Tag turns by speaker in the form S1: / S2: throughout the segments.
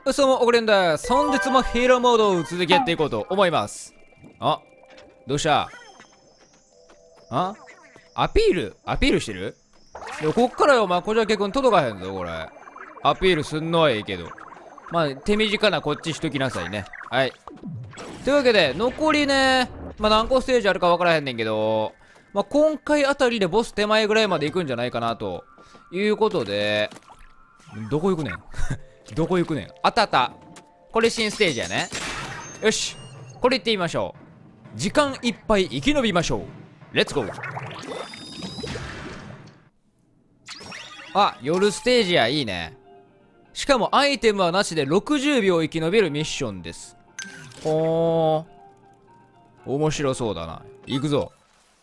S1: どうも、おこれんです。本日もヒーローモードを続きやっていこうと思います。あ、どうしたアピールしてる？でもこっからよ、こじゃけくん届かへんぞ、これ。アピールすんのはいいけど。手短なこっちしときなさいね。はい。というわけで、残りね、何個ステージあるか分からへんねんけど、今回あたりでボス手前ぐらいまで行くんじゃないかな、ということで、どこ行くねんどこ行くねん。あったあった。これ新ステージやね。よし。これ行ってみましょう。時間いっぱい生き延びましょう。レッツゴー。あ、夜ステージや。いいね。しかもアイテムはなしで60秒生き延びるミッションです。ほー。面白そうだな。行くぞ。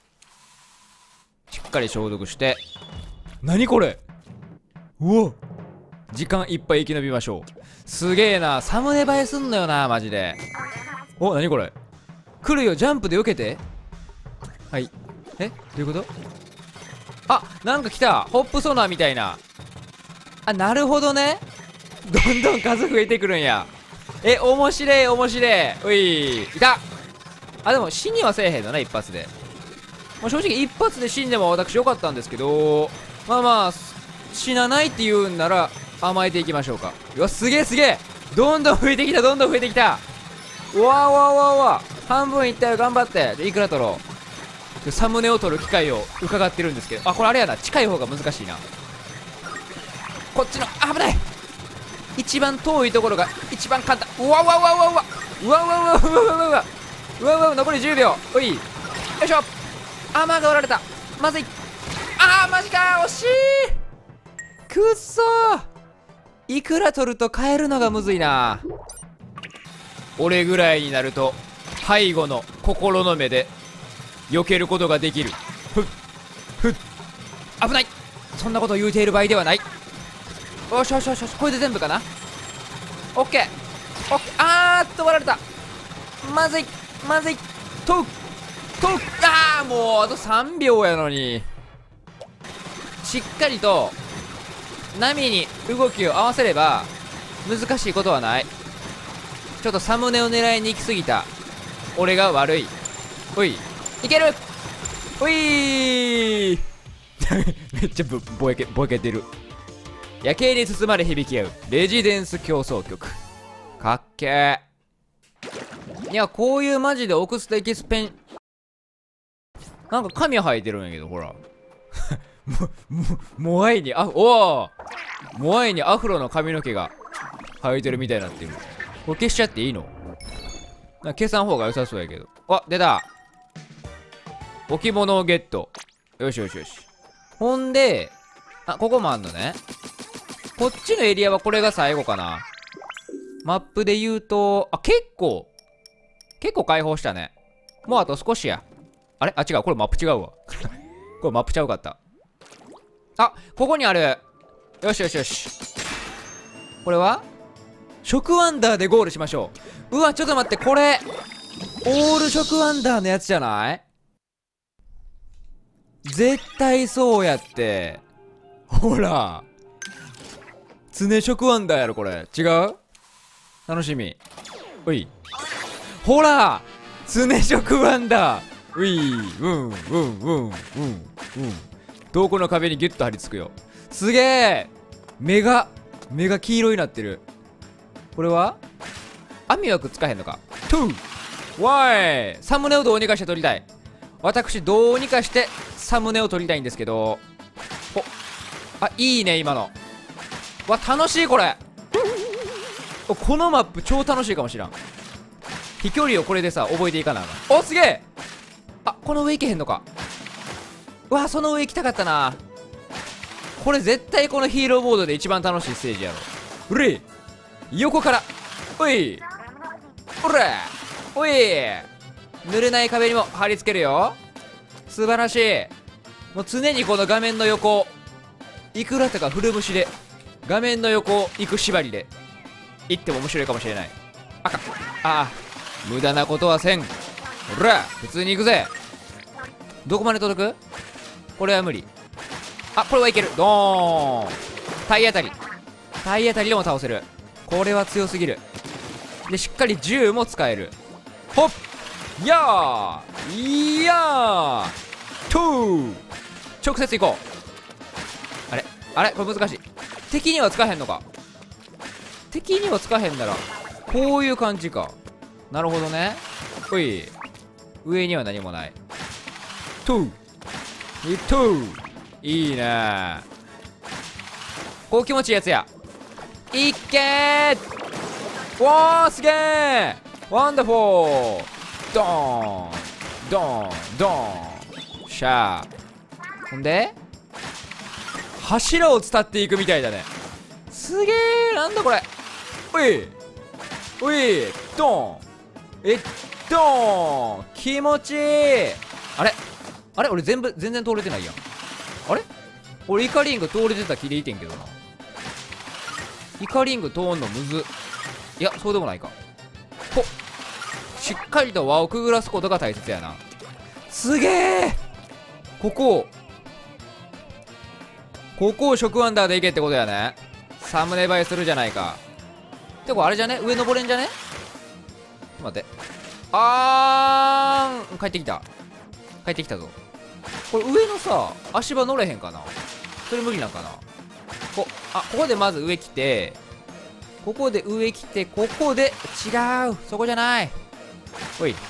S1: しっかり消毒して。何これ。うわ。時間いっぱい生き延びましょう。すげえな。サムネ映えすんのよな、マジで。お、何これ。来るよ、ジャンプで避けて。はい。どういうこと？あ、なんか来た。ホップソナーみたいな。あ、なるほどね。どんどん数増えてくるんや。面白い、面白い。うい、いた。あ、でも死にはせえへんのな、一発で。正直一発で死んでも私よかったんですけど、死なないって言うんなら甘えていきましょうか。うわ、すげえすげえ。どんどん増えてきた、どんどん増えてきた。うわうわうわうわ。半分いったよ、頑張って。いくら取ろう。サムネを取る機会を伺ってるんですけど、あ、これあれやな。近い方が難しいな。こっちの、危ない。一番遠いところが一番簡単。うわうわうわうわうわうわうわうわうわうわうわうわうわうわ。残り10秒。おい、よいしょ。マがおられた。まずい。マジか。惜しい。くっそー。いくら取ると変えるのがむずいな。俺ぐらいになると背後の心の目で避けることができる。ふっふっ。危ない。そんなことを言うている場合ではない。よしよしよしよし。これで全部かな。オッケーオッケー。取られた。まずいまずい。とうもうあと3秒やのに。しっかりと波に動きを合わせれば難しいことはない。ちょっとサムネを狙いに行き過ぎた俺が悪い。おい、いける。おいめっちゃぼやけてる。夜景に包まれ響き合うレジデンス競争曲。かっけー。いや、こういうマジでオクステエキスペン、なんか髪生えてるんやけど、ほらモアイにモアイにアフロの髪の毛が生えてるみたいになってる。これ消しちゃっていいの？なんか消さん方が良さそうやけど。あ、出た。置物をゲット。よしよしよし。ほんで、ここもあんのね。こっちのエリアはこれが最後かな。マップで言うと、結構開放したね。もうあと少しや。あれ？違う。これマップ違うわ。これマップちゃうかった。ここにある。よしよしよし。これは食ワンダーでゴールしましょう。うわ、ちょっと待って。これオール食ワンダーのやつじゃない？絶対そうやって。ほら、常食ワンダーやろこれ。違う？楽しみ。うい、ほら、常食ワンダー。うい、どこの壁にギュッと張り付くよ。すげえ。目が黄色になってる。これは網はくっつかへんのか。トゥーワイ。サムネをどうにかして撮りたい。私どうにかしてサムネを撮りたいんですけど。いいね今の。楽しいこれ。このマップ超楽しいかもしらん。飛距離をこれでさ覚えていかなあかん。お、すげえ。この上行けへんのか。その上行きたかったな。これ絶対このヒーローモードで一番楽しいステージやろ。うれい、横から。おいおらおい。濡れない壁にも貼り付けるよ。素晴らしい。もう常にこの画面の横、いくらとか古虫で画面の横を行く縛りで行っても面白いかもしれない。無駄なことはせん。ほら普通に行くぜ。どこまで届く？これは無理。これはいける。ドーン。体当たりでも倒せる。 これは強すぎる。でしっかり銃も使える。ほっやーいやーとー直接行こう。あれこれ難しい。敵には使えへんのか。敵には使えへんならこういう感じか。なるほどね。ほい、上には何もない。とーいいね。こう気持ちいいやつや。いっけー。わーすげー。ワンダフォー。ドーンドーンドーン。シャー。ほんで柱を伝っていくみたいだね。すげー。なんだこれ。おいドーンドーン。気持ちいい。あれ俺全然通れてないやん。あれ俺イカリング通れてた気でいてんけどな。イカリング通んのむず。いやそうでもないか。しっかりと輪をくぐらすことが大切やな。すげえ。ここを食アンダーでいけってことやね。サムネ映えするじゃないか。てこれあれじゃね、上登れんじゃね。待って、帰ってきたぞ。これ上のさ足場乗れへんかな。それ無理なんかな。ここでまず上来て、ここで違う、そこじゃない。ほい、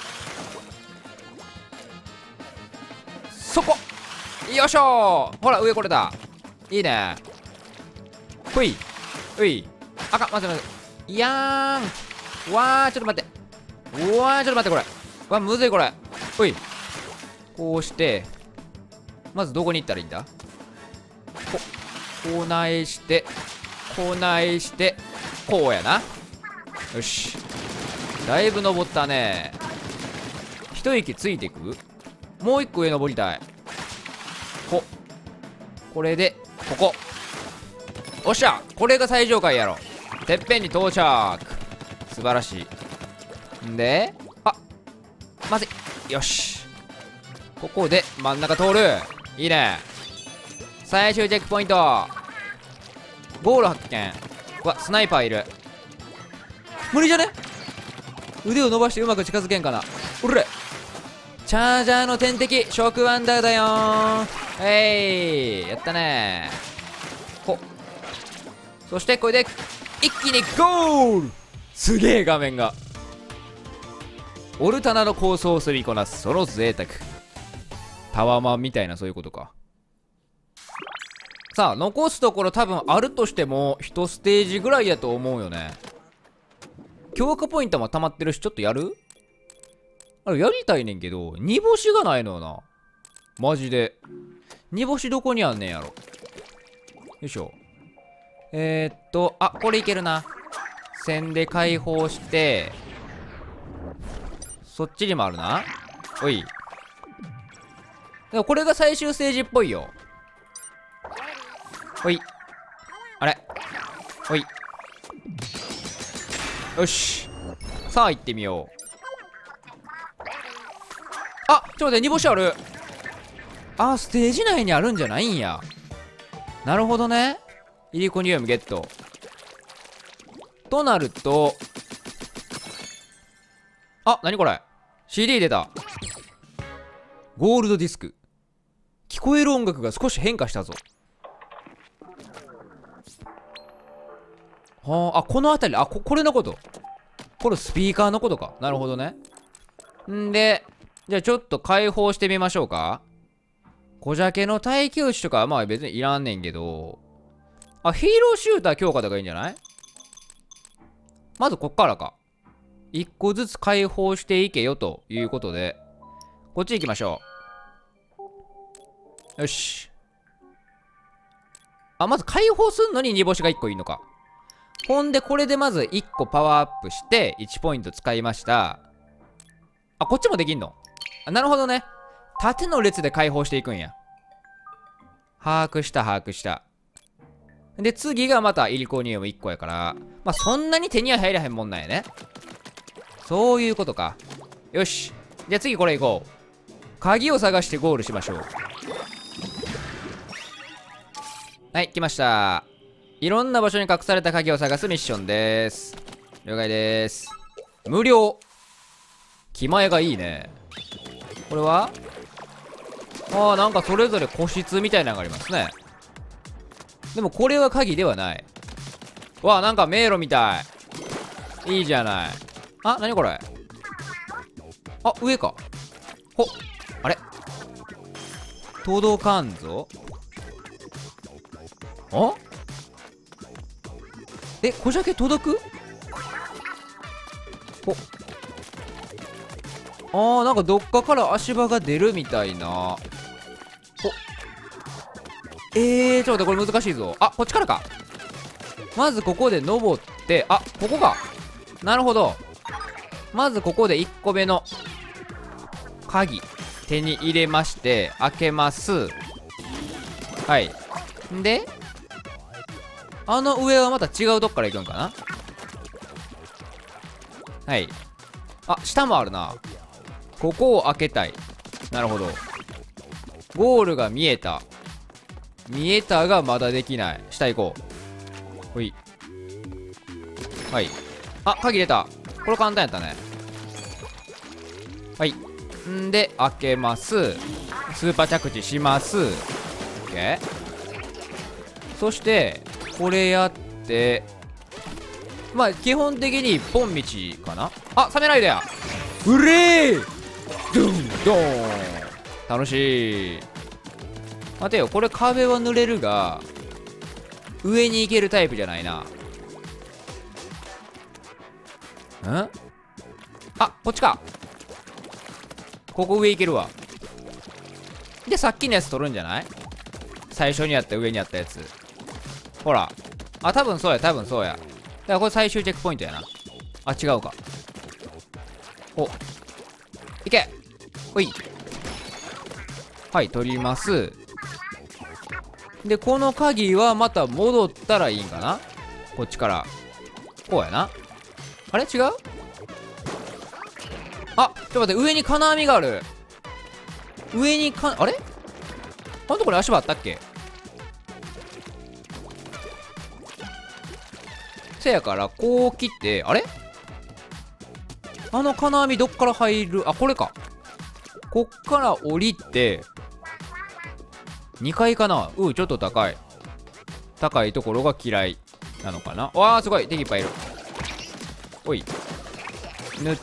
S1: そこよいしょー。ほら上これだ。いいね。ほいあかん、待っていやーん。わーちょっと待って、これわむずいこれ。ほい、こうしてまずどこに行ったらいいんだ。こないしてこうやな。よし、だいぶ登ったね。一息ついていく。もう一個上登りたい。これでここ。おっしゃ、これが最上階やろ。てっぺんに到着。素晴らしい。んでまずい。よし、ここで真ん中通る。いいね。最終チェックポイント。ゴール発見。うわスナイパーいる。無理じゃね。腕を伸ばしてうまく近づけんかな。おれチャージャーの天敵食ワンダーだよー。やったねー。そしてこれで一気にゴール。すげえ画面が。オルタナの構想をすりこなすその贅沢。タワマンみたいなそういうことか。さあ残すところ多分あるとしても1ステージぐらいやと思うよね。強化ポイントも溜まってるし、ちょっとやる？やりたいねんけど煮干しがないのよな。マジで煮干しどこにあんねんやろ。よいしょ。これいけるな。線で解放してそっちにもあるな。おい、でもこれが最終ステージっぽいよ。ほい、あれほい、よし、さあ行ってみよう。ちょっと待って、煮干しある。ステージ内にあるんじゃないんや。なるほどね。イリコニウムゲットとなると、何これ。 CD 出た。ゴールドディスク。聞こえる音楽が少し変化したぞ。この辺り、これのこと。これスピーカーのことか。なるほどね。んで、じゃあちょっと解放してみましょうか。小鮭の耐久値とかはまあ別にいらんねんけど、ヒーローシューター強化とかいいんじゃない？まずこっからか。一個ずつ解放していけよということで、こっち行きましょう。よし。まず解放すんのに煮干しが1個いいのか。ほんでこれでまず1個パワーアップして1ポイント使いました。こっちもできんの？なるほどね。縦の列で解放していくんや。把握した。で次がまたイリコニウム1個やから、そんなに手には入らへんもんなんやね。そういうことか。よし、じゃあ次これ行こう。鍵を探してゴールしましょう。はい、来ました。 いろんな場所に隠された鍵を探すミッションです。了解です。無料。気前がいいね。これはなんかそれぞれ個室みたいなのがありますね。でもこれは鍵ではない。なんか迷路みたい。いいじゃない。なにこれ。上か。あれ届かんぞ。小鮭届く？なんかどっかから足場が出るみたいな。ちょっと待って、これ難しいぞ。こっちからか。まずここで登って、ここか。なるほど。まずここで1個目の鍵手に入れまして、開けます。はい。で、上はまた違うとこから行くんかな。はい。下もあるな。ここを開けたい。なるほど。ゴールが見えた。見えたがまだできない。下行こう。ほい。はい。鍵出た。これ簡単やったね。はい。んで、開けます。スーパー着地します。オッケー。そして、これやって、基本的に一本道かな。サメライダー。うれードゥンドーン。楽しい。待てよ、これ壁は濡れるが、上に行けるタイプじゃないな。こっちか。ここ上行けるわ。で、さっきのやつ取るんじゃない？最初にやった上にあったやつ。ほら。多分そうや、多分そうや。だからこれ最終チェックポイントやな。違うか。いけ。ほい。はい、取ります。で、この鍵はまた戻ったらいいんかな？こっちから。こうやな。あれ違う？ちょっと待って、上に金網がある。上にあれ？ほんとこれ足場あったっけ？せやから、こう切って、あれ？金網どっから入る？これか。こっから降りて、2階かな？ちょっと高い。高いところが嫌いなのかな。すごい。敵いっぱいいる。おい。縫って。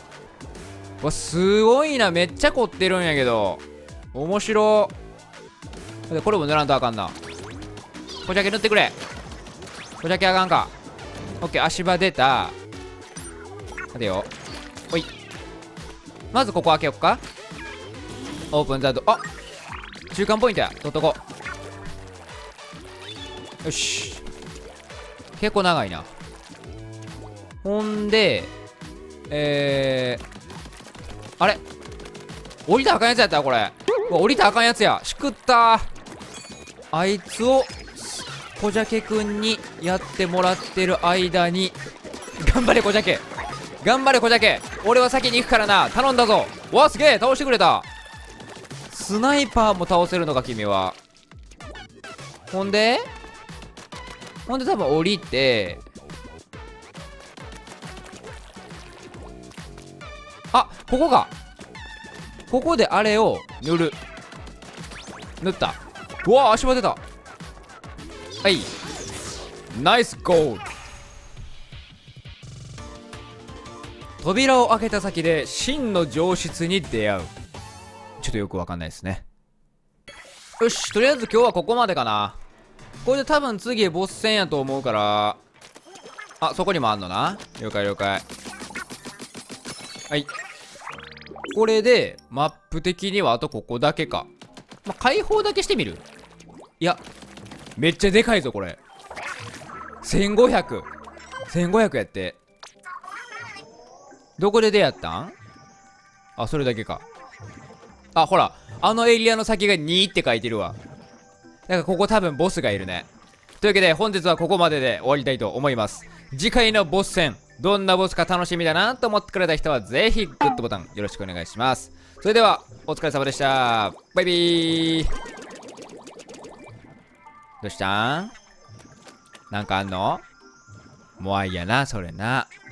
S1: すごいな。めっちゃ凝ってるんやけど。面白。で、これも塗らんとあかんな。小鮭塗ってくれ。小鮭あかんか。オッケー、足場出た。待てよ。おい。まずここ開けよっか。オープンザド。中間ポイントや。取っとこう。よし。結構長いな。ほんで、あれ降りたらあかんやつやったこれ。降りたらあかんやつや。しくったー。あいつを、小鮭くんにやってもらってる間に、頑張れ小鮭。頑張れ小鮭。俺は先に行くからな。頼んだぞ。すげえ倒してくれた。スナイパーも倒せるのか君は。ほんで多分降りて、ここか。ここであれを塗る。塗った。足場出た。はい。ナイスゴール。扉を開けた先で真の上質に出会う。ちょっとよくわかんないですね。よし、とりあえず今日はここまでかな。これで多分次ボス戦やと思うから。そこにもあんのな。了解了解。はい。これでマップ的にはあとここだけか。開放だけしてみる？いや、めっちゃでかいぞこれ。1500。1500やって。どこで出会ったん？それだけか。ほら、エリアの先が2って書いてるわ。だからここ多分ボスがいるね。というわけで本日はここまでで終わりたいと思います。次回のボス戦、どんなボスか楽しみだなと思ってくれた人はぜひグッドボタンよろしくお願いします。それではお疲れ様でした。バイビー。どうしたん？ なんかあんの？モアイやなそれな。